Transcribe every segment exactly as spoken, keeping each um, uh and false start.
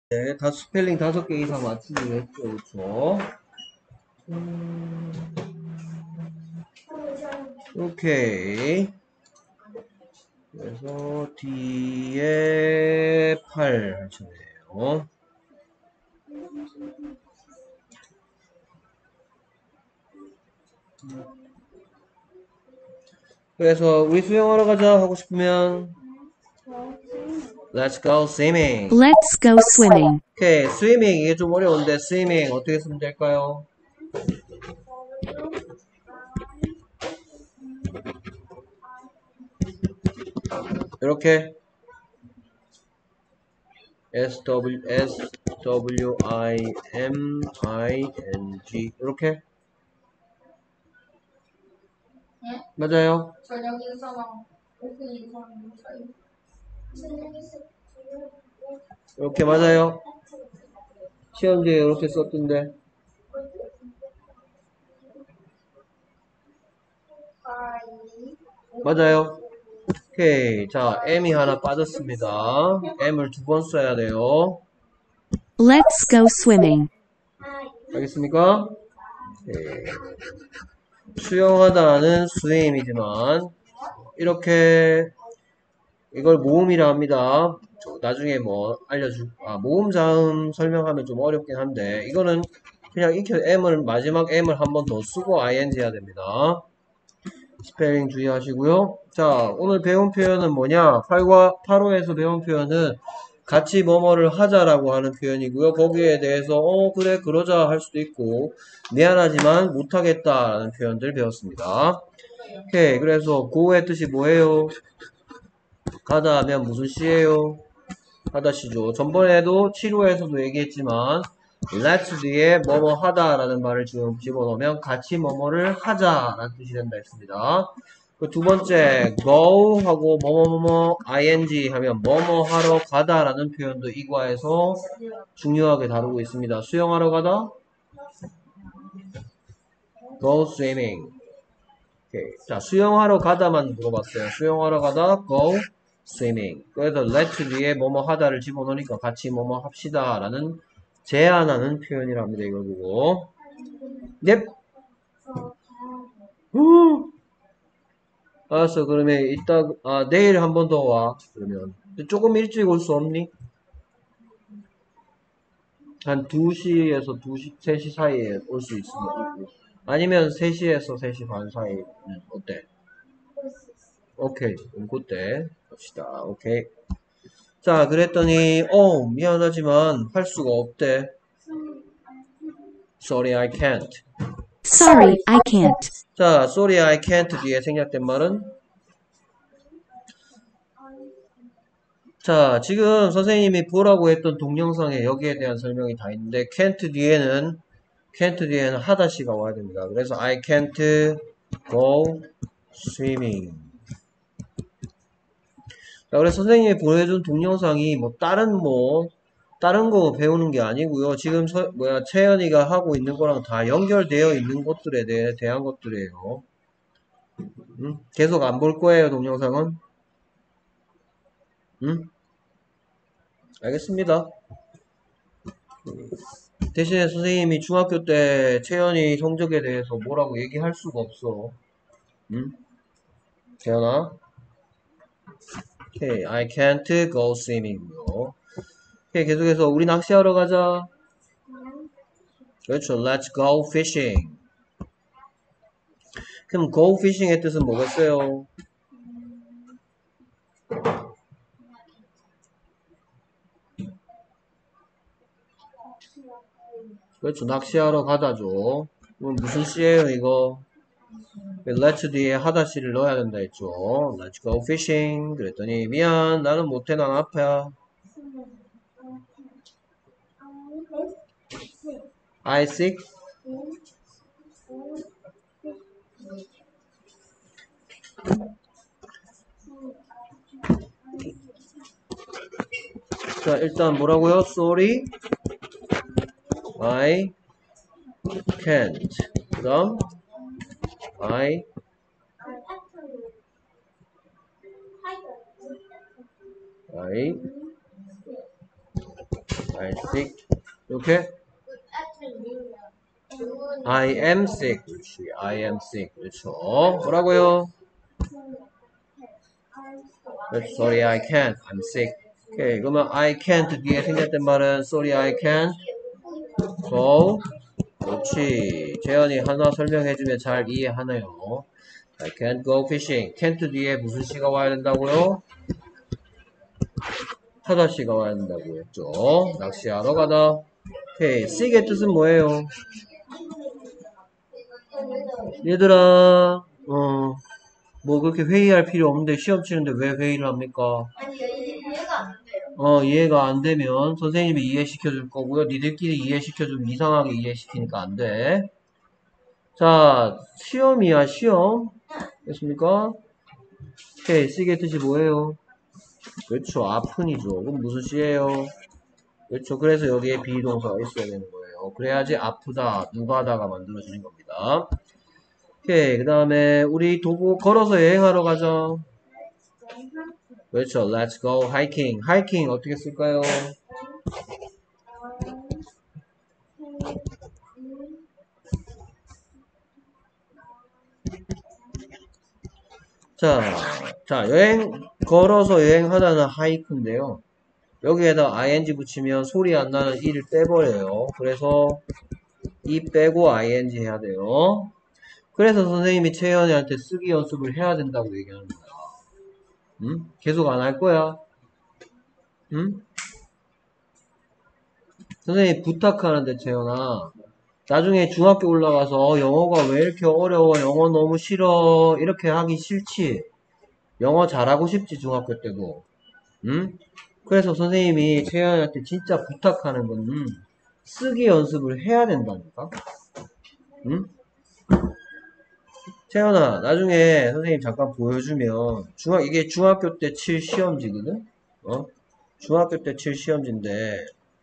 네, 다 스펠링 다섯 개 이상 맞추기로 했죠, 그렇죠? 음, 오케이. 그래서 뒤에 팔 하시네요. 그래서 우리 수영하러 가자 하고 싶으면 Let's go swimming. Let's go swimming. 오케이, swimming 이게 좀 어려운데 swimming 어떻게 쓰면 될까요? 이렇게 S W S W I M I N G 이렇게 네? 맞아요? 저녁 인사랑 오후 인사랑 사이. 이렇게 맞아요? 시험지에 이렇게 썼던데 맞아요? 오케이, 자 M이 하나 빠졌습니다. M을 두 번 써야 돼요. Let's go swimming. 알겠습니까? 네. 수영하다는 스윙이지만 이렇게 이걸 모음이라 합니다. 나중에 뭐 알려줄 아, 모음 자음 설명하면 좀 어렵긴 한데 이거는 그냥 익혀 M을 마지막 M을 한 번 더 쓰고 ing 해야 됩니다. 스펠링 주의하시고요. 자, 오늘 배운 표현은 뭐냐? 팔과 팔 호에서 배운 표현은 같이 뭐뭐를 하자라고 하는 표현이고요. 거기에 대해서 어 그래 그러자 할 수도 있고 미안하지만 못하겠다라는 표현들 배웠습니다. 오케이, 그래서 go의 뜻이 뭐예요? 가다 하면 무슨 시예요? 하다시죠. 전번에도 칠 호에서도 얘기했지만 let's 뒤에 뭐뭐 하다라는 말을 지금 집어넣으면 같이 뭐뭐를 하자라는 뜻이 된다 했습니다. 그 두 번째 go 하고 뭐뭐뭐뭐 ing 하면 뭐뭐 하러 가다라는 표현도 이 과에서 중요하게 다루고 있습니다. 수영하러 가다 go swimming. 오케이. 자, 수영하러 가다만 물어봤어요. 수영하러 가다 go swimming. 그래서 let 뒤에 뭐뭐 하다를 집어넣으니까 같이 뭐뭐 합시다 라는 제안하는 표현이랍니다. 이걸 보고 넵. 후. 알았어. 그러면 이따 아, 내일 한 번 더 와. 그러면 조금 일찍 올 수 없니? 한 두 시에서 두 시, 세 시 사이에 올 수 있으면 있고. 아니면 세 시에서 세 시 반 사이 어때? 오케이. 그럼 그때 합시다. 오케이. 자, 그랬더니 어 미안하지만 할 수가 없대. Sorry, I can't. Sorry, I can't. 자, sorry, I can't 뒤에 생략된 말은 자, 지금 선생님이 보라고 했던 동영상에 여기에 대한 설명이 다 있는데 can't 뒤에는 can't 뒤에는 하다시가 와야 됩니다. 그래서 I can't go swimming. 자, 그래서 선생님이 보여준 동영상이 뭐 다른 뭐 다른 거 배우는 게 아니고요. 지금 서, 뭐야 채연이가 하고 있는 거랑 다 연결되어 있는 것들에 대해 대한 것들이에요. 응? 계속 안 볼 거예요, 동영상은. 응? 알겠습니다. 대신에 선생님이 중학교 때 채연이 성적에 대해서 뭐라고 얘기할 수가 없어. 응? 채연아? 오케이, I can't go swimming요. 오케이, 계속해서 우리 낚시하러 가자. 그렇죠, let's go fishing. 그럼 go fishing의 뜻은 뭐겠어요? 그렇죠, 낚시하러 가다죠. 그럼 무슨 시예요, 이거? let's 뒤에 하다시를 넣어야 된다 했죠. Let's go fishing. 그랬더니 미안, 나는 못해, 난 아파야. I sick. 자, 일단 뭐라고요? Sorry, I can't. 그 다음 I I I'm sick. 이렇게 질문. I am sick. 그렇지. I am sick. 그렇죠. 뭐라고요? Sorry, I can't. I'm sick. 오케이. 그러면 I can't 뒤에 생겼던 말은 sorry, I can't go. 그렇지. 재현이 하나 설명해주면 잘 이해하네요. I can't go fishing. can't 뒤에 무슨 시가 와야 된다고요? 타다 시가 와야 된다고 했죠. 낚시하러 가다. 오케이. sick의 뜻은 뭐예요? 얘들아, 어, 뭐 그렇게 회의할 필요 없는데 시험 치는데 왜 회의를 합니까? 아니, 이해가 안 돼요. 어, 이해가 안 되면 선생님이 이해시켜 줄 거고요. 니들끼리 이해시켜 주면 이상하게 이해시키니까 안 돼. 자, 시험이야, 시험. 됐습니까? 오케이, 쓰게 뜻이 뭐예요? 그렇죠, 아픈이죠. 그럼 무슨 시예요? 그렇죠. 그래서 여기에 비동사가 있어야 되는 거예요. 그래야지 아프다, 누가다가 만들어지는 겁니다. 오케이, 그 다음에 우리 도보 걸어서 여행하러 가자. 그렇죠. Let's go hiking. hiking 어떻게 쓸까요? 자, 자, 여행, 걸어서 여행하다는 하이크인데요. 여기에다 ing 붙이면 소리 안 나는 이를 빼버려요. 그래서 이 빼고 ing 해야 돼요. 그래서 선생님이 채연이한테 쓰기 연습을 해야 된다고 얘기하는 거야. 응? 계속 안 할 거야? 응? 선생님이 부탁하는데 채연아, 나중에 중학교 올라가서 어, 영어가 왜 이렇게 어려워? 영어 너무 싫어. 이렇게 하기 싫지? 영어 잘하고 싶지 중학교 때도. 응? 그래서 선생님이 채연이한테 진짜 부탁하는 건 쓰기 연습을 해야 된다니까. 응? 채연아, 나중에 선생님 잠깐 보여주면 중학 이게 중학교 때 칠 시험지거든. 어? 중학교 때 칠 시험지인데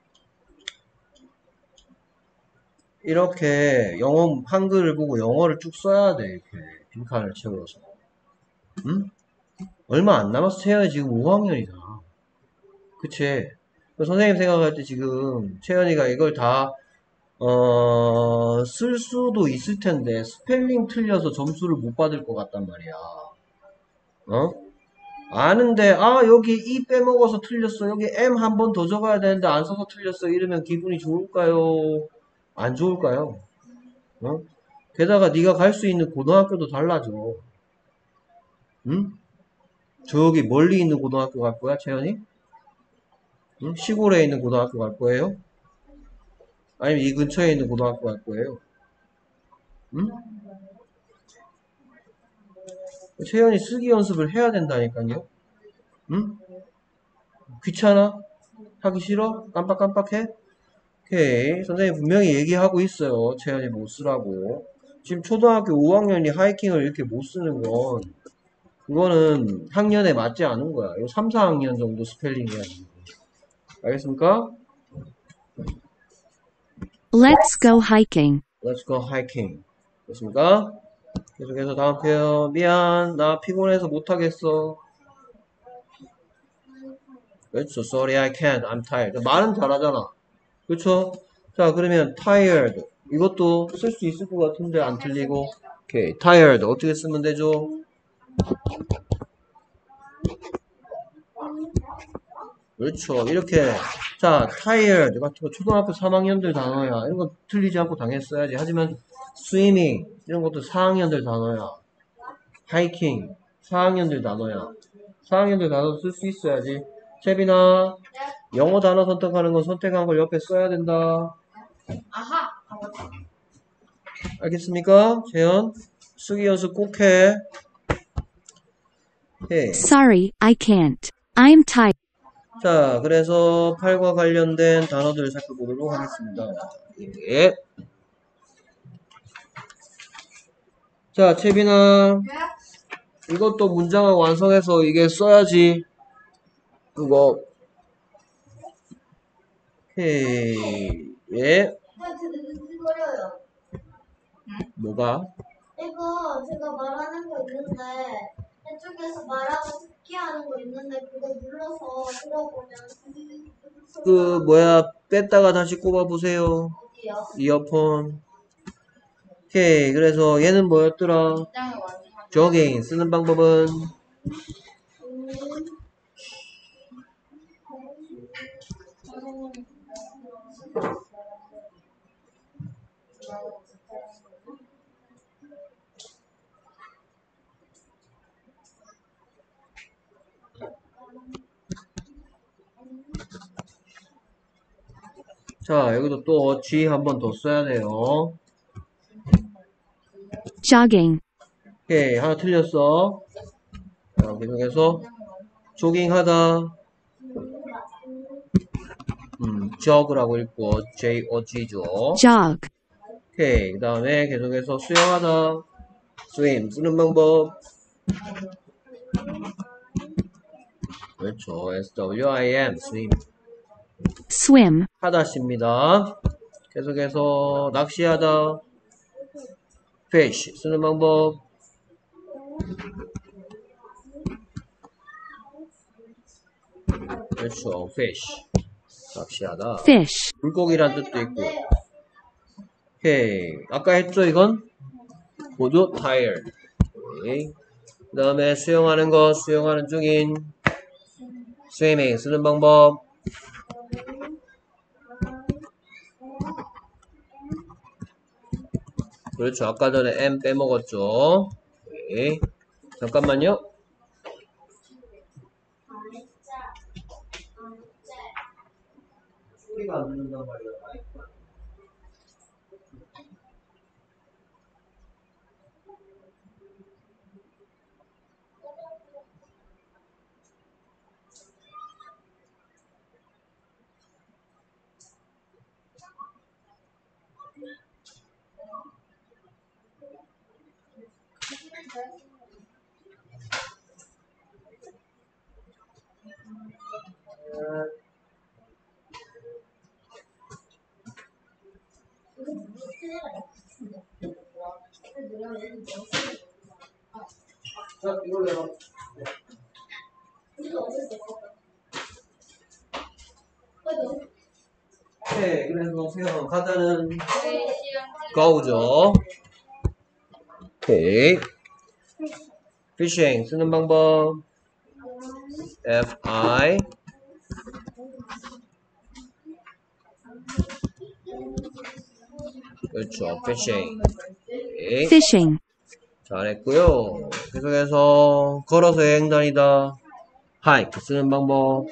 이렇게 영어 한글을 보고 영어를 쭉 써야 돼. 이렇게 빈칸을 채워서. 응? 얼마 안 남았어. 채연이 지금 오 학년이잖아. 그치? 선생님 생각할 때 지금 채연이가 이걸 다 어, 쓸 수도 있을 텐데 스펠링 틀려서 점수를 못 받을 것 같단 말이야. 어? 아는데 아 여기 이 빼먹어서 틀렸어. 여기 M 한 번 더 적어야 되는데 안 써서 틀렸어. 이러면 기분이 좋을까요? 안 좋을까요? 어? 게다가 네가 갈 수 있는 고등학교도 달라져. 응? 저기 멀리 있는 고등학교 갈 거야, 채연이? 응? 시골에 있는 고등학교 갈 거예요? 아니면 이 근처에 있는 고등학교 갈 거예요? 응? 채연이 쓰기 연습을 해야 된다니까요. 응? 귀찮아? 하기 싫어? 깜빡깜빡해? 오케이. 선생님 분명히 얘기하고 있어요. 채연이 못 쓰라고. 지금 초등학교 오 학년이 하이킹을 이렇게 못 쓰는 건 그거는 학년에 맞지 않은 거야. 이 삼, 사 학년 정도 스펠링 해야 돼. 알겠습니까? Let's go hiking. Let's go hiking. 됐습니까? 계속해서 다음 표현. 미안. 나 피곤해서 못하겠어. 그렇죠. Sorry, I can't. I'm tired. 말은 잘하잖아. 그렇죠? 자, 그러면 tired. 이것도 쓸 수 있을 것 같은데 안 틀리고. 오케이. tired. 어떻게 쓰면 되죠? 그렇죠. 이렇게. 자, tired 같은 거 초등학교 삼 학년들 단어야. 이런 거 틀리지 않고 당했어야지. 하지만 swimming 이런 것도 사 학년들 단어야. hiking 사 학년들 단어야. 사 학년들 단어 쓸 수 있어야지. 채빈아, 영어 단어 선택하는 건 선택한 걸 옆에 써야 된다. 아하. 알겠습니까? 재현, 쓰기 연습 꼭 해. 해. Sorry, I can't. I'm tired. 자, 그래서 팔과 관련된 단어들을 살펴보도록 하겠습니다. 예. 자, 채빈아, 이것도 문장을 완성해서 이게 써야지. 그거. 오케이. 예. 어려요. 뭐가? 이거 제가 말하는 거 있는데 이쪽에서 말하고 듣기 하는 거 있는데 그거 눌러서 들어보면 그, 뭐야, 뺐다가 다시 꼽아보세요. 어디요? 이어폰. 오케이. 그래서 얘는 뭐였더라? 조깅 쓰는 방법은 자, 여기도 또 G 한 번 더 써야 돼요. jogging, 오케이. 하나 틀렸어. 자, 계속해서 조깅하다. 음, jog라고 읽고 J-O-G죠. jog, 오케이. 그 다음에 계속해서 수영하다. swim 쓰는 방법. 그렇죠. S-W-I-M swim. swim, 하다십니다. 계속해서 낚시하다. fish 쓰는 방법. 그렇죠. fish. 낚시하다. fish, 물고기란 뜻도 있고. 오케이. 아까 했죠, 이건? 모두 tired. 오케이. 그 다음에 수영하는 것, 수영하는 중인. swimming 쓰는 방법. 그렇죠. 아까 전에 M 빼먹었죠. 오케이. 잠깐만요. 소리가 안 들린단 말이야. 자, 이걸로 해봐. 네, 그래서 수영 가다는 go죠. 오케이. fishing 쓰는 방법. F-I 그렇죠. fishing. 오케이. fishing, 잘했고요. 계속해서 걸어서 여행 다니다. hike 쓰는 방법.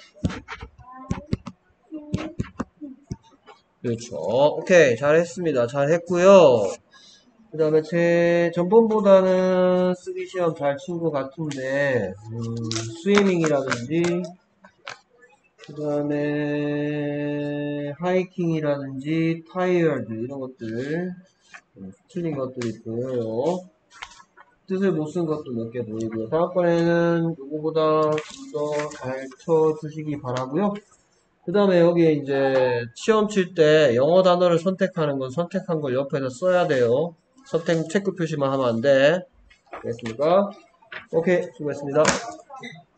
그렇죠. 오케이. 잘했습니다. 잘했고요. 그 다음에 제 전번보다는 쓰기 시험 잘 친 것 같은데 음, 스위밍이라든지 그 다음에 하이킹이라든지 타이어드 이런 것들 음, 틀린 것들이 보여요. 뜻을 못 쓴 것도 몇 개 보이고요. 다음번에는 요거보다 좀 더 잘 쳐주시기 바라고요. 그 다음에 여기 이제 시험 칠 때 영어 단어를 선택하는 건 선택한 걸 옆에서 써야 돼요. 선택 체크 표시만 하면 안 돼. 됐습니까? 오케이, 수고했습니다.